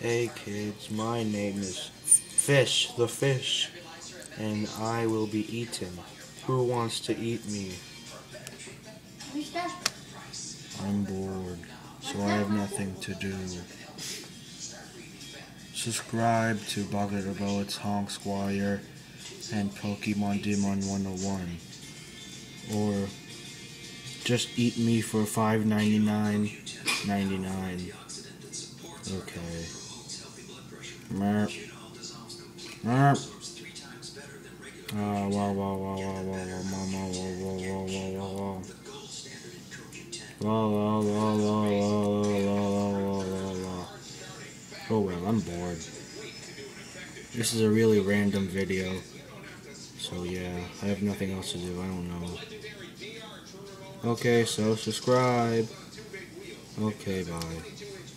Hey kids, my name is Fish, the fish, and I will be eaten. Who wants to eat me? I'm bored, so I have nothing to do. Subscribe to Bucket of Bullets, Honk Squire, and Pokemon Demon 101. Or just eat me for $5.99.99. Okay. Merp. Merp. Wow, wow, wow, wow, wow, wow, wow, wow, wow, wow, wow, wow, wow. La la la la la la la la la. Oh well, I'm bored. This is a really random video. So yeah, I have nothing else to do, I don't know. Okay, so subscribe. Okay, bye.